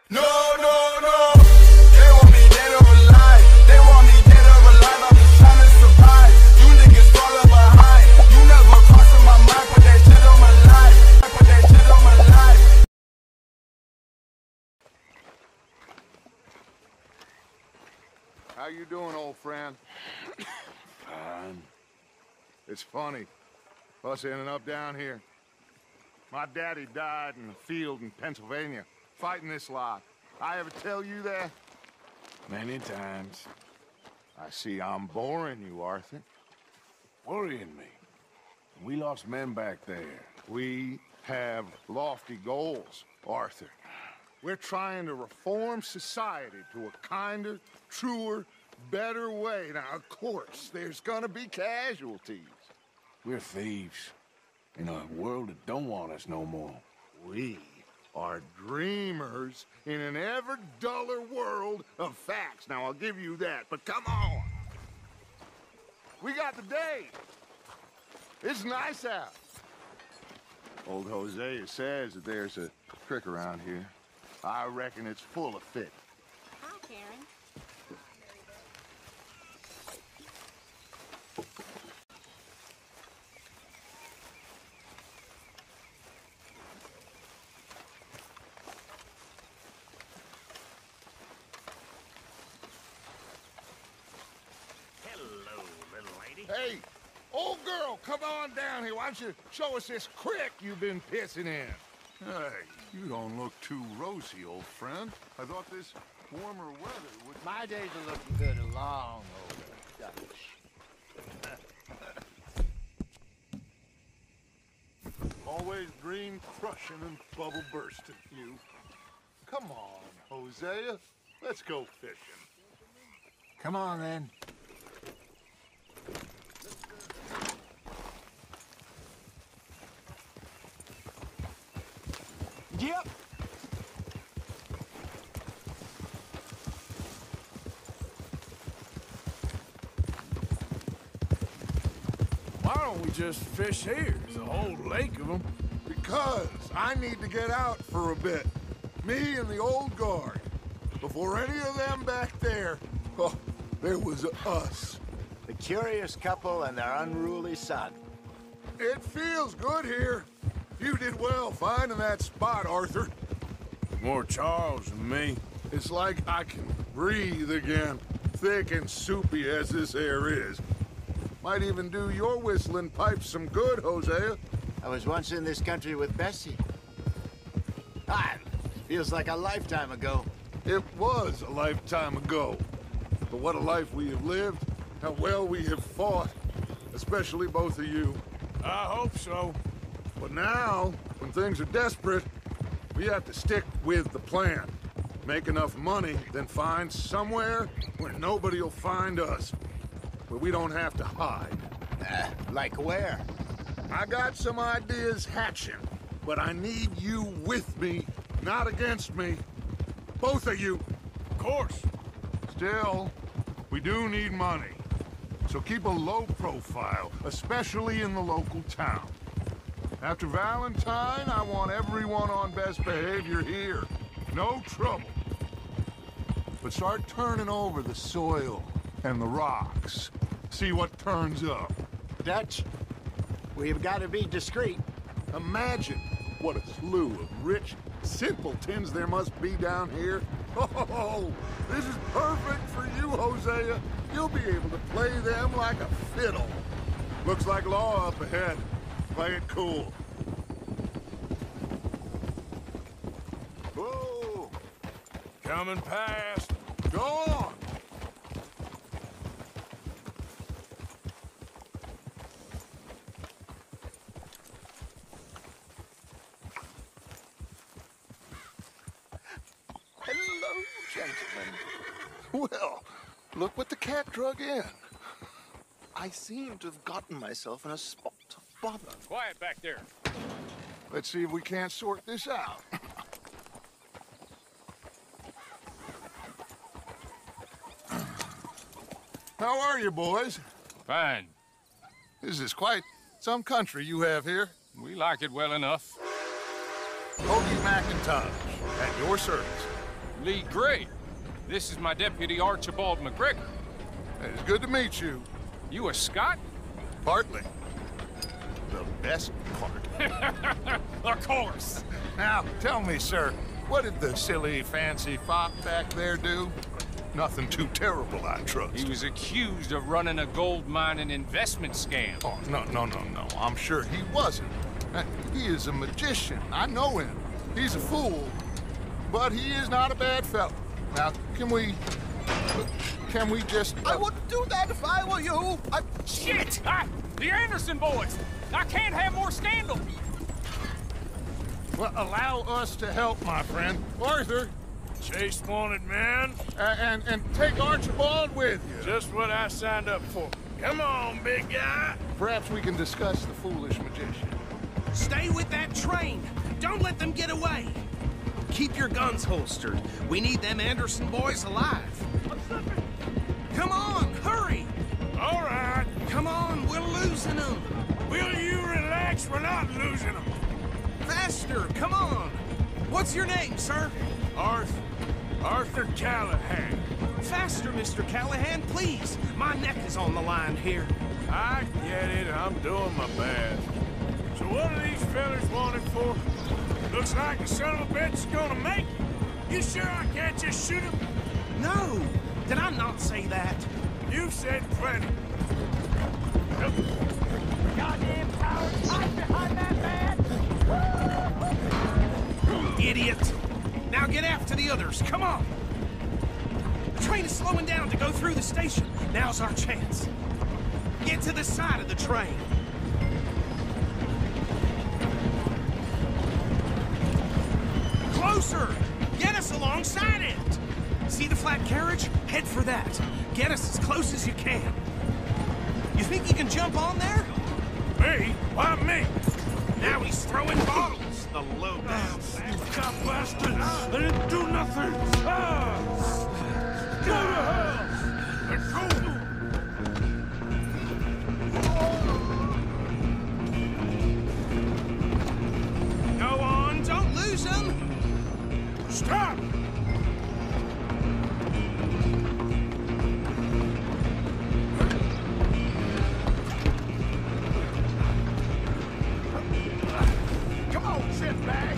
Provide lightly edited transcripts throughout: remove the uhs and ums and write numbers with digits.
No, no, no. They want me dead or alive. They want me dead or alive. I'm just trying to survive. You niggas falling behind. You never crossing my mind. Put that shit on my life. Put that shit on my life. How you doing, old friend? Fine. It's funny. Us ending up down here. My daddy died in the field in Pennsylvania, fighting this lot. I ever tell you that? Many times. I see I'm boring you, Arthur. Worrying me. We lost men back there. We have lofty goals, Arthur. We're trying to reform society to a kinder, truer, better way. Now, of course, there's gonna be casualties. We're thieves. In a world that don't want us no more. We are dreamers in an ever duller world of facts. Now, I'll give you that, but come on. We got the day. It's nice out. Old Hosea says that there's a trick around here. I reckon it's full of fit. Hi, Karen. Hello, little lady. Hey, old girl, come on down here. Why don't you show us this creek you've been pissing in? Hey, you don't look too rosy, old friend. I thought this warmer weather would... My days are looking good along over Dutch. Always green crushing and bubble bursting, you. Come on, Hosea. Let's go fishing. Come on, then. Yep. Why don't we just fish here? There's a whole lake of them. Because I need to get out for a bit. Me and the old guard. Before any of them back there, oh, there was us. The curious couple and their unruly son. It feels good here. You did well finding that spot, Arthur. More Charles than me. It's like I can breathe again, thick and soupy as this air is. Might even do your whistling pipes some good, Hosea. I was once in this country with Bessie. Ah, feels like a lifetime ago. It was a lifetime ago. But what a life we have lived, how well we have fought, especially both of you. I hope so. But now, when things are desperate, we have to stick with the plan. Make enough money, then find somewhere where nobody will find us. Where we don't have to hide. Like where? I got some ideas hatching, but I need you with me, not against me. Both of you. Of course. Still, we do need money. So keep a low profile, especially in the local town. After Valentine, I want everyone on best behavior here. No trouble. But start turning over the soil and the rocks. See what turns up. Dutch, we've got to be discreet. Imagine what a slew of rich simpletons there must be down here. Oh, this is perfect for you, Hosea. You'll be able to play them like a fiddle. Looks like law up ahead. Play it cool. Whoa! Coming past. Go on! Hello, gentlemen. Well, look what the cat drug in. I seem to have gotten myself in a spot of bother. Quiet back there. Let's see if we can't sort this out. How are you, boys? Fine. This is quite some country you have here. We like it well enough. Hoagie McIntosh, at your service. Lee Gray. This is my deputy, Archibald McGregor. It's good to meet you. You a Scot? Partly. The best part. Of course. Now, tell me, sir, what did the silly, fancy fop back there do? Nothing too terrible, I trust. He was accused of running a gold mining investment scam. Oh, no. I'm sure he wasn't. He is a magician. I know him. He's a fool. But he is not a bad fellow. Now, can we just... I wouldn't do that if I were you. Shit! The Anderson boys! I can't have more scandal! Well, allow us to help, my friend. Arthur, Chase wanted man. and take Archibald with you. Just what I signed up for. Come on, big guy. Perhaps we can discuss the foolish magician. Stay with that train. Don't let them get away. Keep your guns holstered. We need them Anderson boys alive. Come on, hurry! All right. Come on, we're losing them. Will you relax? We're not losing them. Faster, come on. What's your name, sir? Arthur Callahan. Faster, Mr. Callahan, please. My neck is on the line here. I get it. I'm doing my best. So what are these fellas wanted for? Looks like the son of a bitch is gonna make it. You sure I can't just shoot him? No, did I not say that? You said plenty. Goddamn cowards! Hide behind that man! Idiot! Now get after the others, come on! The train is slowing down to go through the station. Now's our chance. Get to the side of the train. Closer! Get us alongside it! See the flat carriage? Head for that. Get us as close as you can. You think you can jump on there? Me? Why me? Now he's throwing bottles, the low down. You cop bastard! I didn't do nothing! Go to hell! Let's go! Go on, don't lose him! Stop! Come on, shitbag!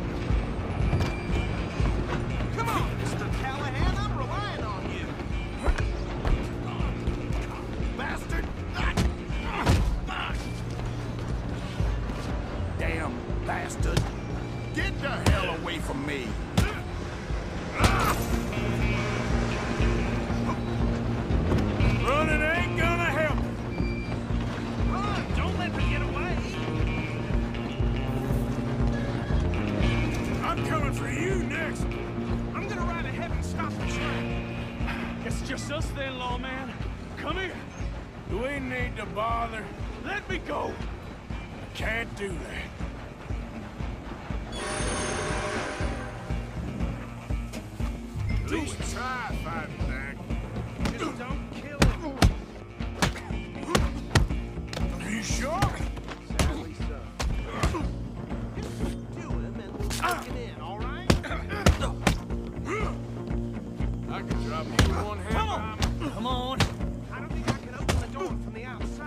Come on, Mr. Callahan, I'm relying on you. Bastard! Damn bastard. Get the hell away from me. Running ain't gonna help. Run, don't let me get away. I'm coming for you next. I'm gonna ride ahead and stop the train. It's just us then, lawman. Come here. Do we need to bother? Let me go. Can't do that. At least try fighting back. Just don't kill him. Are you sure? Sadly so. Do him and we'll take him in, all right? I can drop you with one hand. Come on. I don't think I can open the door from the outside.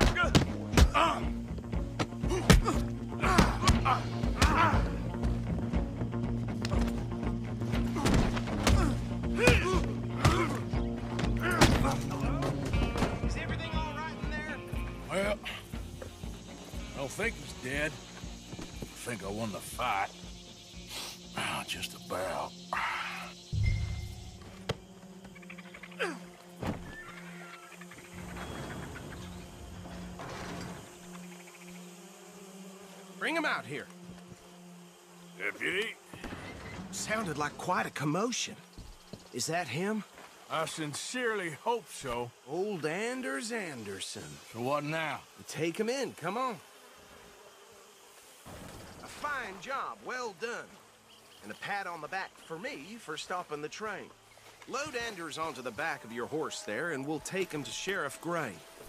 Is everything all right in there? Well, I don't think he's dead. I think I won the fight. Just about. Bring him out here. Deputy, Sounded like quite a commotion. Is that him? I sincerely hope so. Old Anders Anderson. So what now? Take him in, come on. A fine job, well done. And a pat on the back for me for stopping the train. Load Anders onto the back of your horse there, and we'll take him to Sheriff Gray.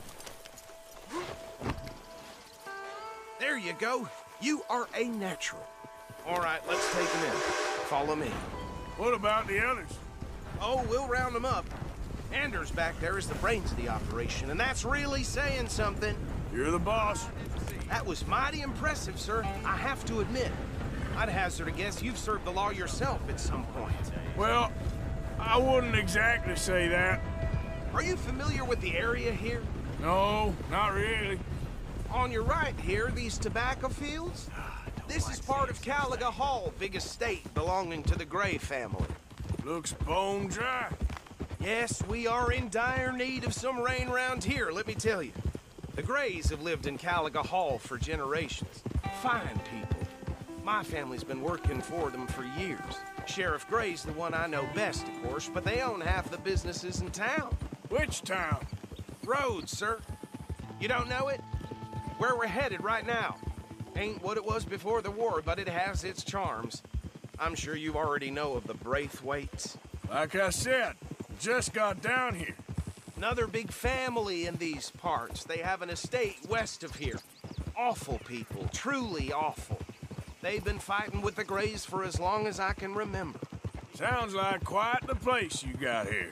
There you go. You are a natural. All right, let's take him in. Follow me. What about the others? Oh, we'll round them up. Anders back there is the brains of the operation, and that's really saying something. You're the boss. That was mighty impressive, sir. I have to admit. I'd hazard a guess you've served the law yourself at some point. Well, I wouldn't exactly say that. Are you familiar with the area here? No, not really. On your right here, these tobacco fields? This is part of Caliga Hall, big estate belonging to the Gray family. Looks bone dry. Yes, we are in dire need of some rain round here, let me tell you. The Grays have lived in Caliga Hall for generations. Fine people. My family's been working for them for years. Sheriff Gray's the one I know best, of course, but they own half the businesses in town. Which town? Rhodes, sir. You don't know it? Where we're headed right now. Ain't what it was before the war, but it has its charms. I'm sure you already know of the Braithwaites. Like I said, just got down here. Another big family in these parts. They have an estate west of here. Awful people, truly awful. They've been fighting with the Grays for as long as I can remember. Sounds like quite the place you got here.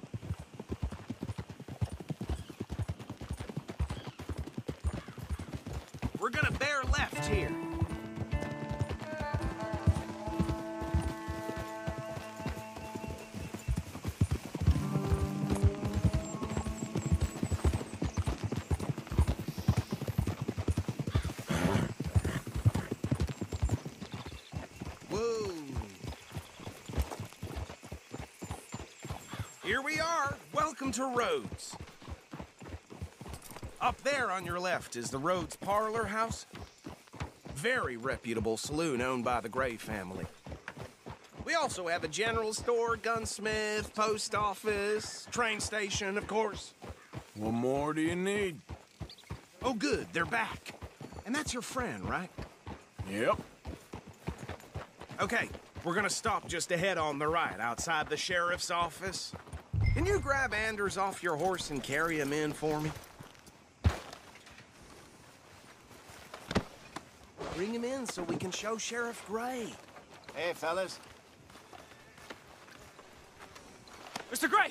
We're gonna bear left here. Whoa. Here we are. Welcome to Rhodes. Up there on your left is the Rhodes Parlor House. Very reputable saloon owned by the Gray family. We also have a general store, gunsmith, post office, train station, of course. What more do you need? Oh, good, they're back. And that's your friend, right? Yep. Okay, we're gonna stop just ahead on the right, outside the sheriff's office. Can you grab Anders off your horse and carry him in for me? Bring him in so we can show Sheriff Gray. Hey, fellas. Mr. Gray!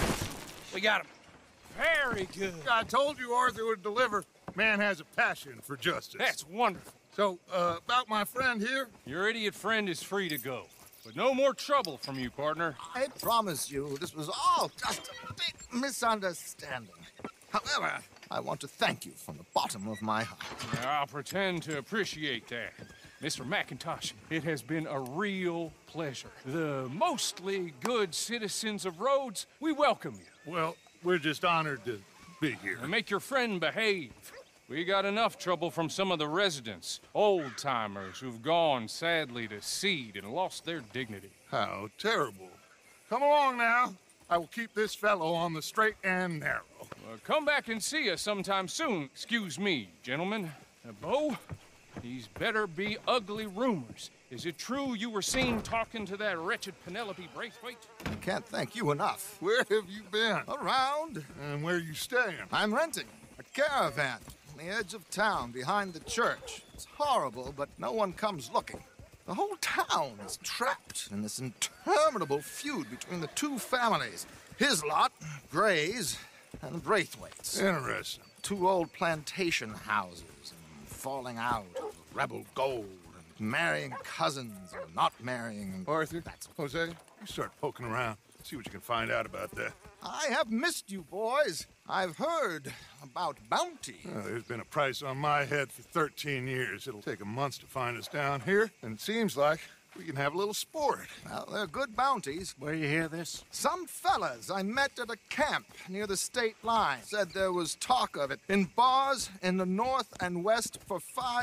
We got him. Very good. I told you Arthur would deliver. Man has a passion for justice. That's wonderful. So, about my friend here? Your idiot friend is free to go. But no more trouble from you, partner. I promise you, this was all just a big misunderstanding. However, I want to thank you from the bottom of my heart. I'll pretend to appreciate that. Mr. McIntosh, it has been a real pleasure. The mostly good citizens of Rhodes, we welcome you. Well, we're just honored to be here. And make your friend behave. We got enough trouble from some of the residents, old-timers who've gone, sadly, to seed and lost their dignity. How terrible. Come along now. I will keep this fellow on the straight and narrow. Come back and see us sometime soon. Excuse me, gentlemen. Bo, these better be ugly rumors. Is it true you were seen talking to that wretched Penelope Braithwaite? I can't thank you enough. Where have you been? Around. And where you staying? I'm renting a caravan on the edge of town behind the church. It's horrible, but no one comes looking. The whole town is trapped in this interminable feud between the two families. His lot, Gray's, and the Braithwaites. Interesting. Two old plantation houses and falling out of rebel gold and marrying cousins or not marrying. Arthur, Jose, you start poking around. See what you can find out about that. I have missed you, boys. I've heard about bounty. Well, there's been a price on my head for 13 years. It'll take 'em months to find us down here, and it seems like we can have a little sport. Well, they're good bounties. Where you hear this? Some fellas I met at a camp near the state line said there was talk of it in bars in the north and west for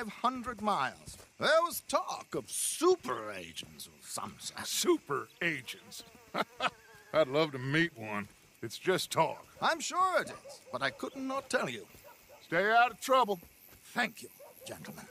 500 miles. There was talk of super agents of some sort. Super agents. I'd love to meet one. It's just talk. I'm sure it is, but I couldn't not tell you. Stay out of trouble. Thank you, gentlemen.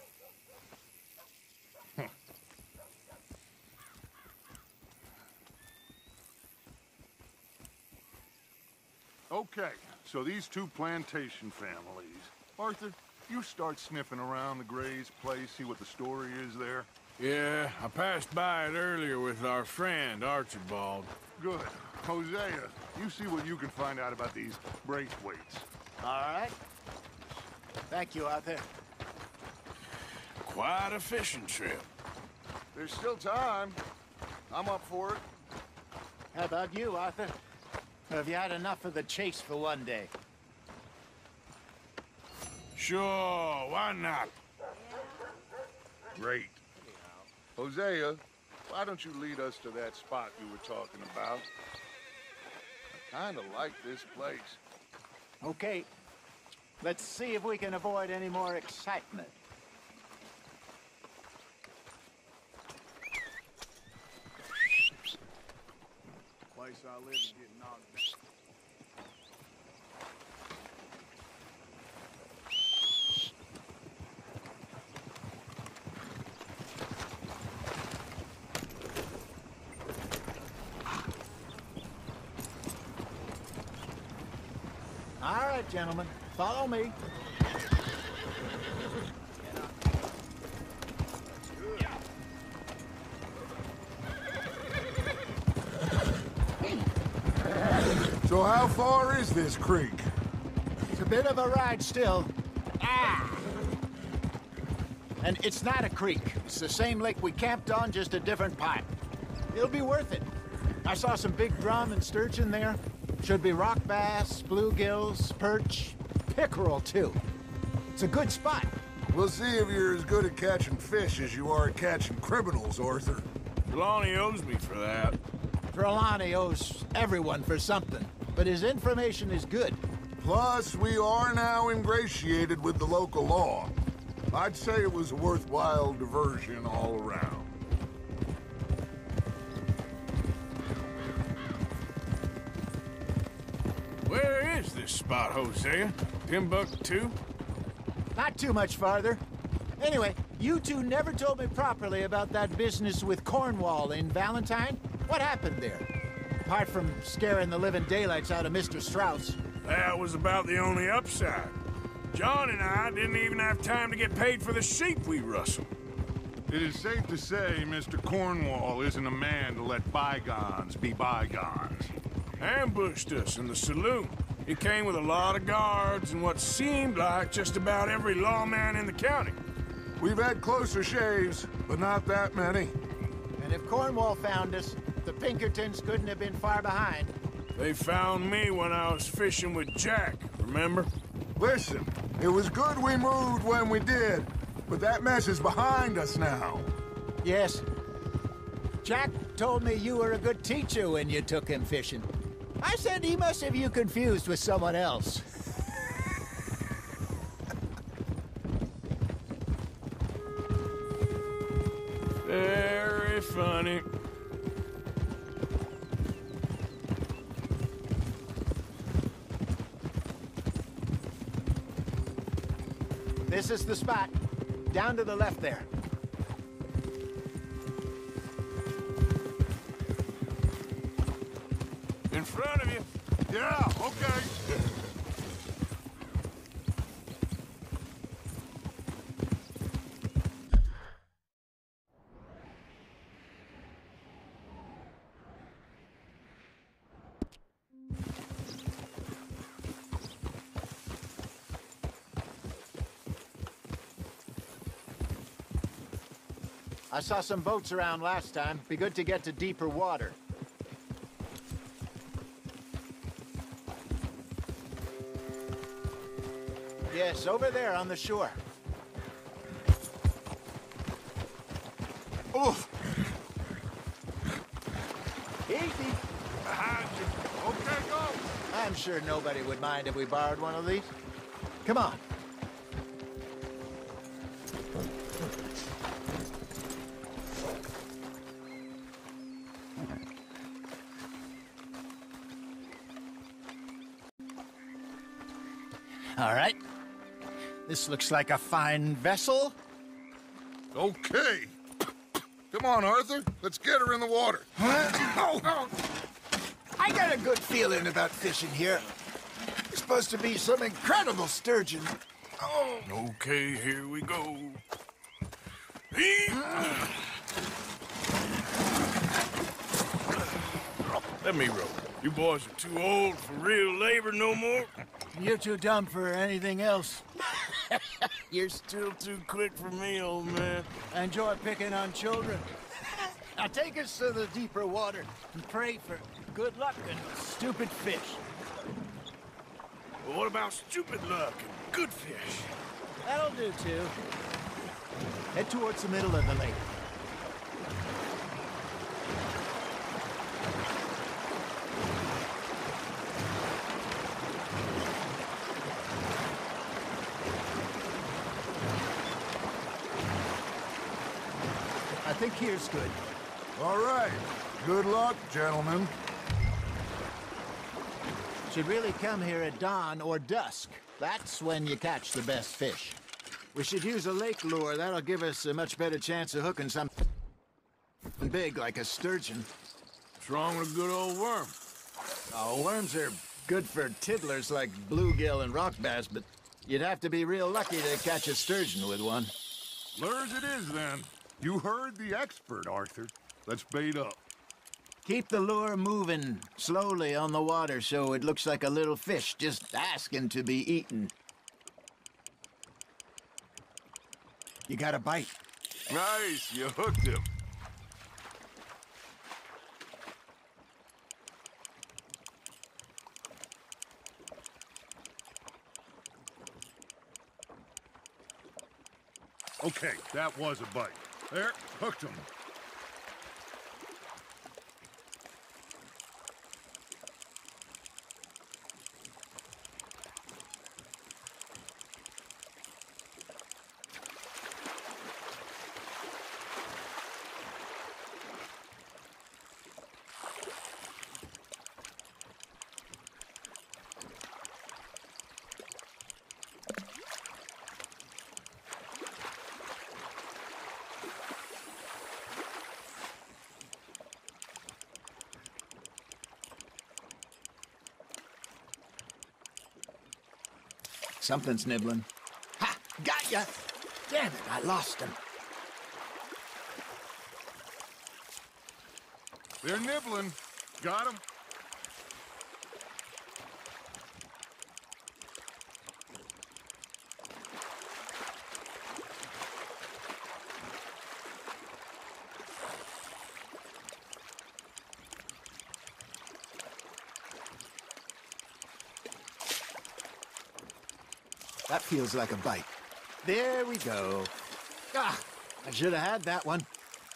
Okay, so these two plantation families. Arthur, you start sniffing around the Gray's place, see what the story is there. Yeah, I passed by it earlier with our friend, Archibald. Good. Hosea, you see what you can find out about these Braithwaites. All right. Thank you, Arthur. Quite a fishing trip. There's still time. I'm up for it. How about you, Arthur? Have you had enough of the chase for one day? Sure, why not? Great. Hosea, why don't you lead us to that spot you were talking about? I kind of like this place. Okay. Let's see if we can avoid any more excitement. Place I live is getting knocked down. All right, gentlemen. Follow me. So how far is this creek? It's a bit of a ride still. Ah! And it's not a creek. It's the same lake we camped on, just a different pipe. It'll be worth it. I saw some big drum and sturgeon there. Should be rock bass, bluegills, perch, pickerel, too. It's a good spot. We'll see if you're as good at catching fish as you are at catching criminals, Arthur. Trelawney owes me for that. Trelawney owes everyone for something, but his information is good. Plus, we are now ingratiated with the local law. I'd say it was a worthwhile diversion all around. Where is this spot, Hosea? Timbuktu? Not too much farther. Anyway, you two never told me properly about that business with Cornwall in Valentine. What happened there? Apart from scaring the living daylights out of Mr. Strauss. That was about the only upside. John and I didn't even have time to get paid for the sheep we rustled. It is safe to say Mr. Cornwall isn't a man to let bygones be bygones. Ambushed us in the saloon. He came with a lot of guards and what seemed like just about every lawman in the county. We've had closer shaves, but not that many. And if Cornwall found us, the Pinkertons couldn't have been far behind. They found me when I was fishing with Jack, remember? Listen, it was good we moved when we did, but that mess is behind us now. Yes. Jack told me you were a good teacher when you took him fishing. I said he must have you confused with someone else. Very funny. This is the spot. Down to the left there. In front of you. Yeah, okay. I saw some boats around last time. Be good to get to deeper water. Yes, over there on the shore. Oof. Easy. Behind you. Okay, go. I'm sure nobody would mind if we borrowed one of these. Come on. All right. This looks like a fine vessel. Okay. Come on, Arthur. Let's get her in the water. I got a good feeling about fishing here. There's supposed to be some incredible sturgeon. Oh. Okay, here we go. Let me rope. You boys are too old for real labor no more. You're too dumb for anything else. You're still too quick for me, old man. I enjoy picking on children. Now take us to the deeper water and pray for good luck and stupid fish. Well, what about stupid luck and good fish? That'll do, too. Head towards the middle of the lake. I think here's good. All right. Good luck, gentlemen. Should really come here at dawn or dusk. That's when you catch the best fish. We should use a lake lure. That'll give us a much better chance of hooking something big like a sturgeon. What's wrong with a good old worm? Oh, worms are good for tiddlers like bluegill and rock bass, but you'd have to be real lucky to catch a sturgeon with one. Lures it is, then. You heard the expert, Arthur. Let's bait up. Keep the lure moving slowly on the water so it looks like a little fish just asking to be eaten. You got a bite. Nice, you hooked him. Okay, that was a bite. There, hooked him. Something's nibbling. Ha! Got ya! Damn it, I lost him. They're nibbling. Got him. That feels like a bite. There we go. Ah, I should have had that one.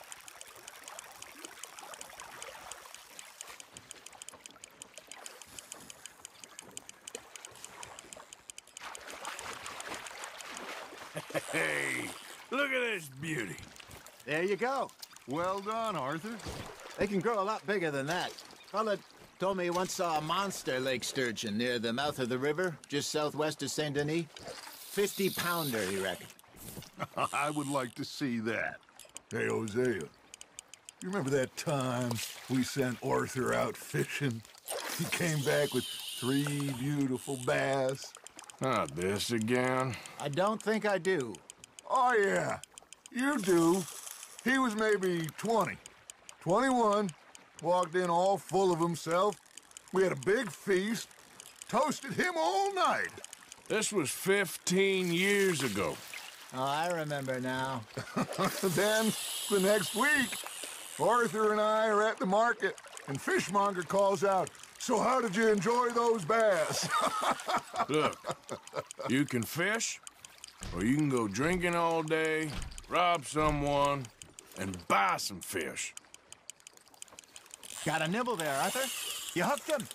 Hey, look at this beauty. There you go. Well done, Arthur. They can grow a lot bigger than that. Fella told me he once saw a monster lake sturgeon near the mouth of the river, just southwest of Saint Denis. 50-pounder, he reckoned. I would like to see that. Hey, Hosea, you remember that time we sent Arthur out fishing? He came back with 3 beautiful bass. Not this again. I don't think I do. Oh, yeah, you do. He was maybe 20, 21, walked in all full of himself. We had a big feast, toasted him all night. This was 15 years ago. Oh, I remember now. Then, the next week, Arthur and I are at the market, and Fishmonger calls out, "So how did you enjoy those bass?" Look, you can fish, or you can go drinking all day, rob someone, and buy some fish. Got a nibble there, Arthur. You hooked him.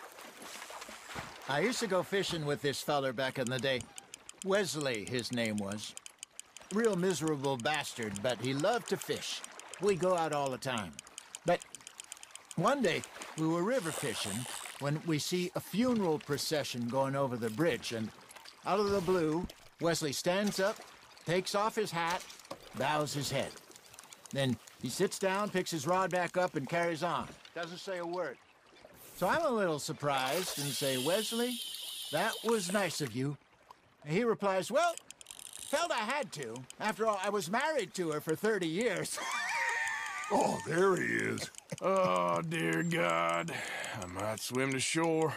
I used to go fishing with this feller back in the day. Wesley, his name was. Real miserable bastard, but he loved to fish. We go out all the time. But one day, we were river fishing when we see a funeral procession going over the bridge, and out of the blue, Wesley stands up, takes off his hat, bows his head. Then he sits down, picks his rod back up, and carries on. Doesn't say a word. So I'm a little surprised and say, "Wesley, that was nice of you." And he replies, "Well, felt I had to. After all, I was married to her for 30 years. Oh, there he is. Oh, dear God. I might swim to shore.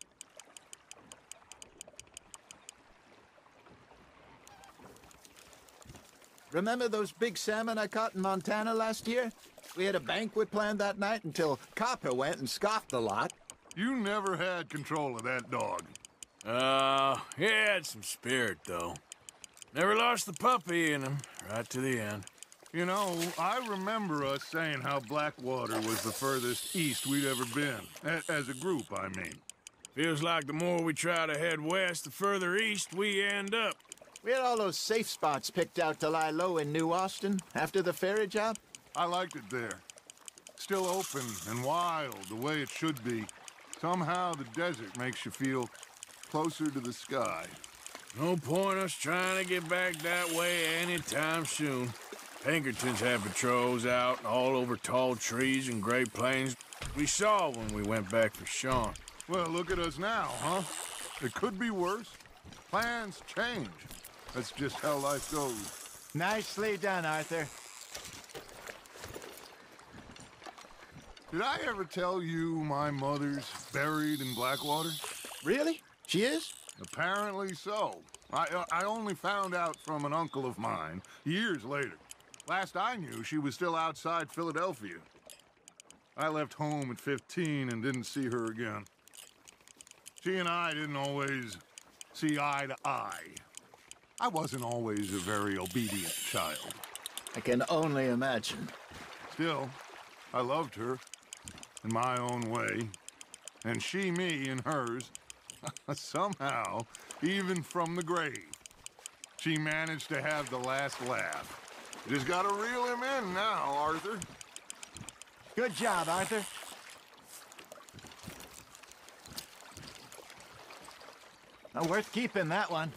Remember those big salmon I caught in Montana last year? We had a banquet planned that night until Copper went and scoffed the lot. You never had control of that dog. He had some spirit, though. Never lost the puppy in him, right to the end. You know, I remember us saying how Blackwater was the furthest east we'd ever been. As a group, I mean. Feels like the more we try to head west, the further east we end up. We had all those safe spots picked out to lie low in New Austin after the ferry job. I liked it there. Still open and wild, the way it should be. Somehow the desert makes you feel closer to the sky. No point us trying to get back that way anytime soon. Pinkertons had patrols out all over tall trees and Great Plains. We saw when we went back for Sean. Well, look at us now, huh? It could be worse. Plans change. That's just how life goes. Nicely done, Arthur. Did I ever tell you my mother's buried in Blackwater? Really? She is? Apparently so. I only found out from an uncle of mine years later. Last I knew, she was still outside Philadelphia. I left home at 15 and didn't see her again. She and I didn't always see eye to eye. I wasn't always a very obedient child. I can only imagine. Still, I loved her in my own way, and she me in hers. Somehow, even from the grave, she managed to have the last laugh. Just gotta reel him in now, Arthur. Good job, Arthur. Worth keeping, that one.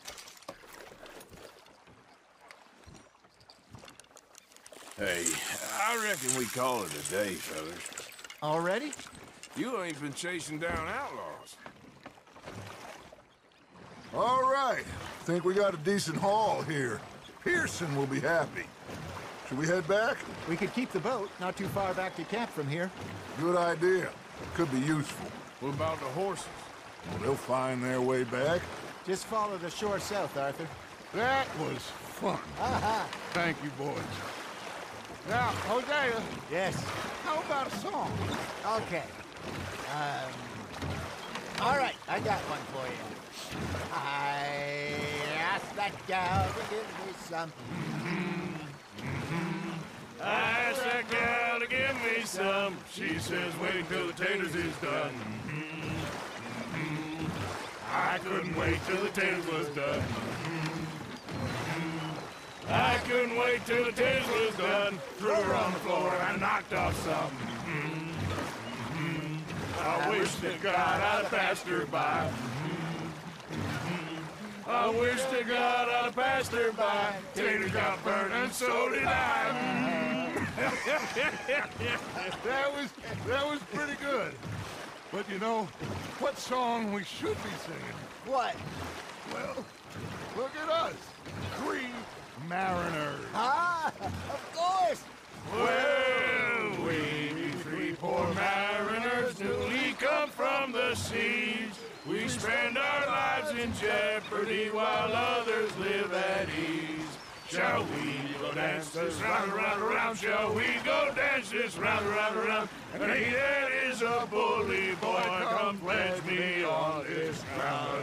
Hey, I reckon we call it a day, fellas. Already? You ain't been chasing down outlaws. All right. Think we got a decent haul here. Pearson will be happy. Should we head back? We could keep the boat not too far back to camp from here. Good idea. Could be useful. What about the horses? Well, they'll find their way back. Just follow the shore south, Arthur. That was fun. Aha! Thank you, boys. Now, Hosea, Yes. how about a song? Okay. All right, I got one for you. I asked that gal to give me some. I asked that gal to give me some. She says, wait till the taters is done. I couldn't wait till the taters was done. I couldn't wait till the taters was done. Threw her on the floor and knocked off some. I wish to God I'd passed her by. I wish to God I'd have passed her by. Taters got burned and so did I. That was pretty good. But you know, what song we should be singing? What? Well, look at us. 3 mariners. Ah, of course. Well, we 3 poor mariners newly come from the seas. We spend our lives in jeopardy while others live at ease. Shall we go dance this round, around, around? Shall we go dance this round, around, around? And he that is a bully boy, come pledge me on this ground,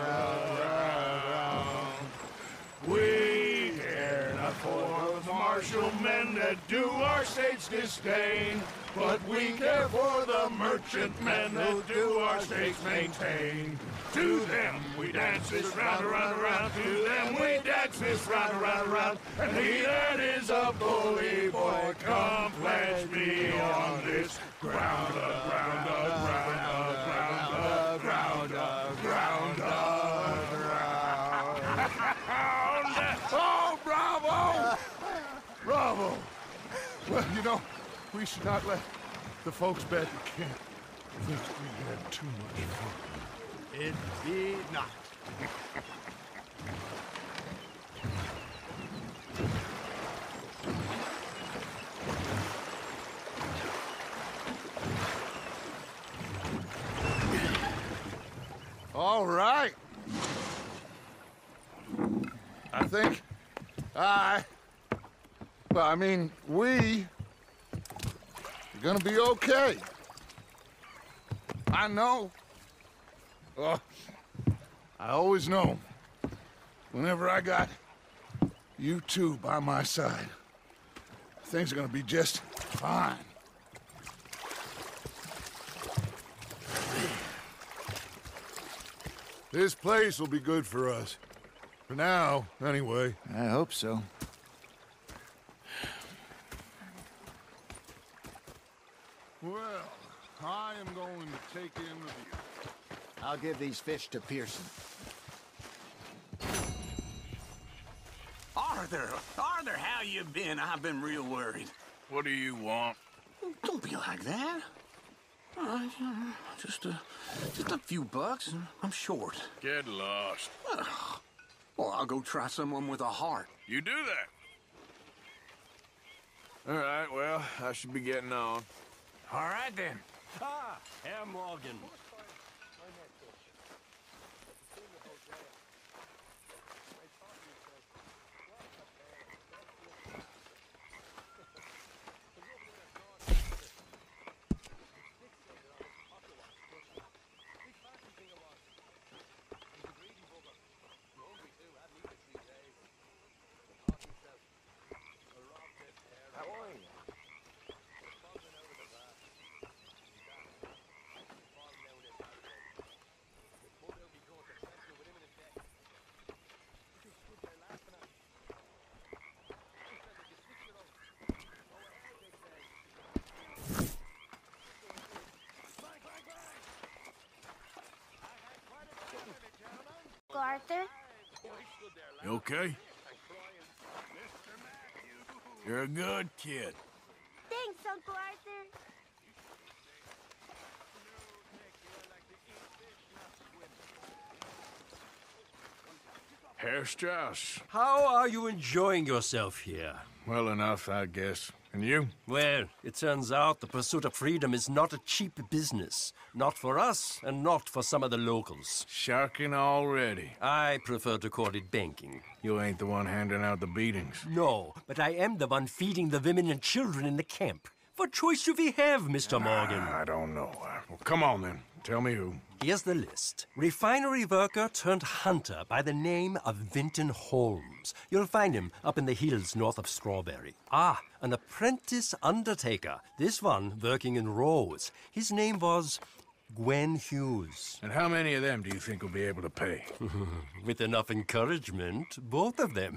ground. We care not for the martial men that do our state's disdain, but we care for the merchant men that do our states maintain. To them we dance this round, around, around. To them we dance this round, around, around. And he that is a bully boy, come pledge me on this ground, ground, ground, ground, ground, ground, ground. Oh, bravo! Bravo! Well, you know, we should not let the folks back at camp think we had too much fun. Indeed not. All right. I think we are gonna be okay. I know. Oh, I always know. Whenever I got you two by my side, things are gonna be just fine. This place will be good for us. For now, anyway. I hope so. Well, I am going to take in the view. I'll give these fish to Pearson. Arthur, how you been? I've been real worried. What do you want? Don't be like that. Just a few bucks, and I'm short. Get lost. Well, I'll go try someone with a heart. You do that. All right, well, I should be getting on. All right, then. Herr Morgan. Arthur? You okay? You're a good kid. Thanks, Uncle Arthur. Herr Strauss. How are you enjoying yourself here? Well enough, I guess. And you? Well, it turns out the pursuit of freedom is not a cheap business. Not for us, and not for some of the locals. Sharking already. I prefer to call it banking. You ain't the one handing out the beatings. No, but I am the one feeding the women and children in the camp. What choice do we have, Mr. Morgan? I don't know. Well, come on, then. Tell me who. Here's the list. Refinery worker turned hunter by the name of Vinton Holmes. You'll find him up in the hills north of Strawberry. An apprentice undertaker. This one working in Rose. His name was Gwen Hughes. And how many of them do you think will be able to pay? With enough encouragement, both of them.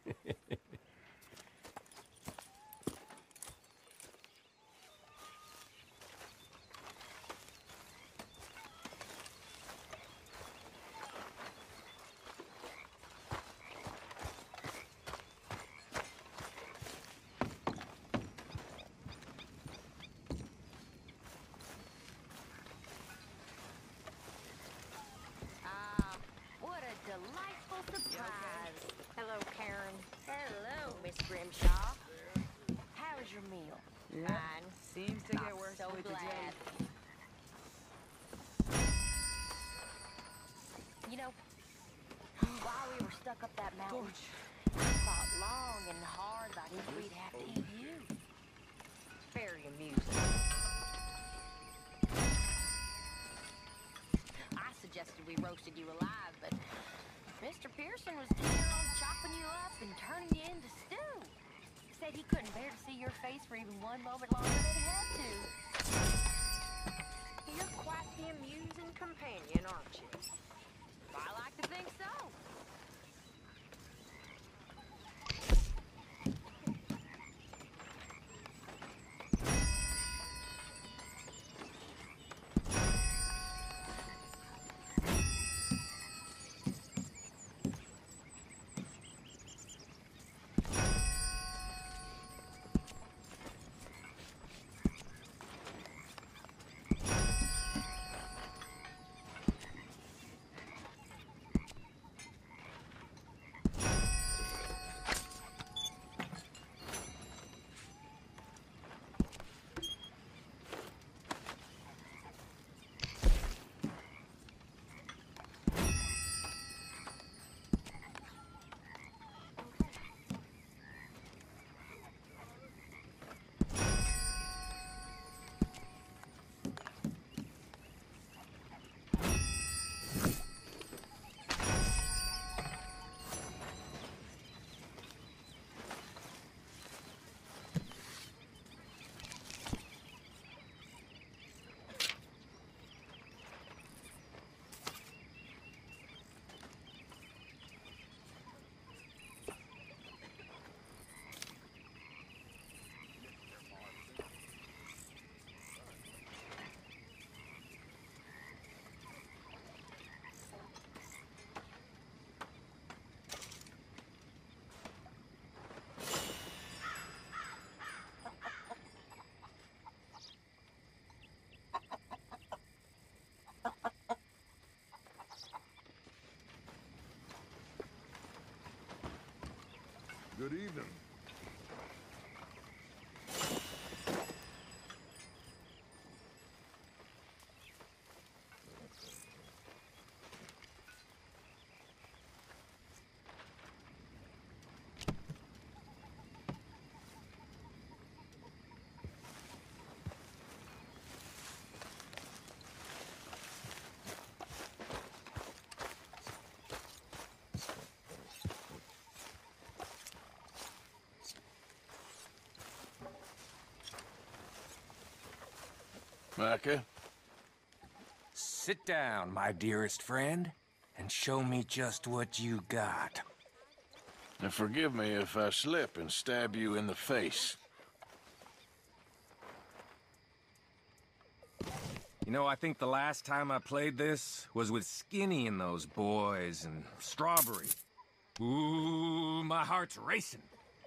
Grimshaw. How was your meal? Yeah. Fine. Seems to get worse so with the glad. day. You know, while we were stuck up that mountain, I thought long and hard about if we'd have to eat you. Very amusing. I suggested we roasted you alive, but Mr. Pearson was keen on chopping you up and turning you into stew. Said he couldn't bear to see your face for even one moment longer than he had to. You're quite the amusing companion, aren't you? I like to think so. Good evening. Micah? Sit down, my dearest friend, and show me just what you got. And forgive me if I slip and stab you in the face. You know, I think the last time I played this was with Skinny and those boys and Strawberry. Ooh, my heart's racing.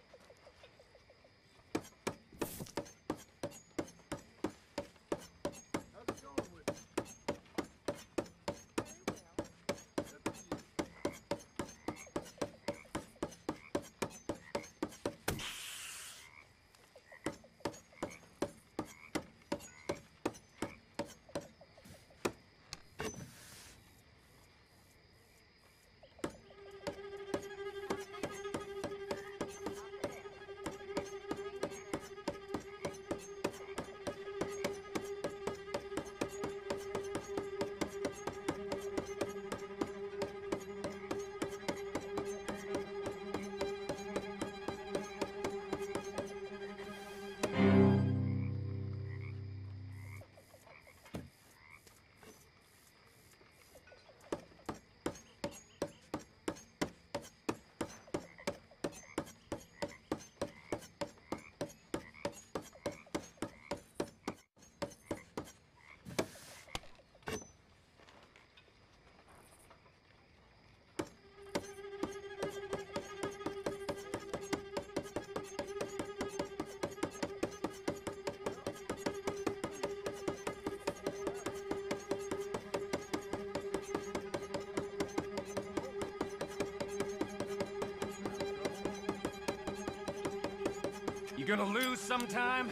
You gonna lose sometime?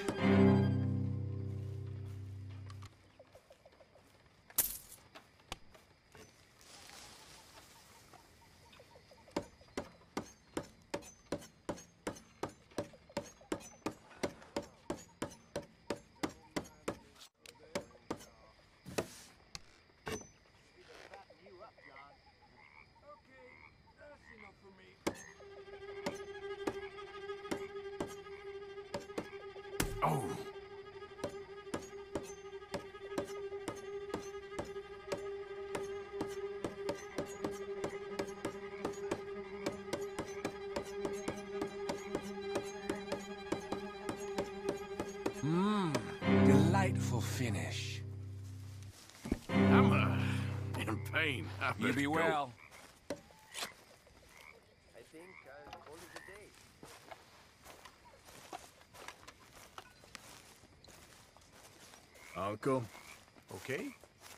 Oh. Delightful finish. I'm in pain. You be well. I think I'll call it a day. Uncle? Okay.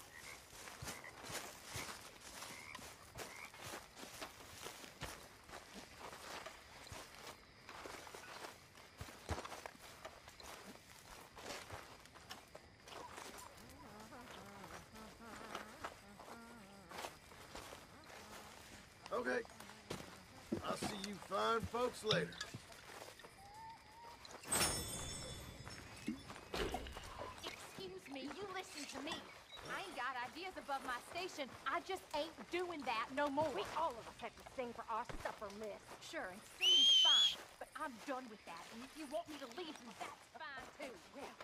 Okay. I'll see you fine folks later. Excuse me, you listen to me. I ain't got ideas above my station. I just ain't doing that no more. We all of us have to sing for our supper, miss. Sure, and singing's fine, but I'm done with that. And if you want me to leave, that's fine too. When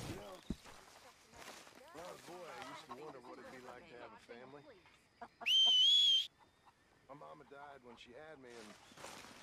I was a boy, I used to wonder what it'd be like to have a family. My mama died when she had me, and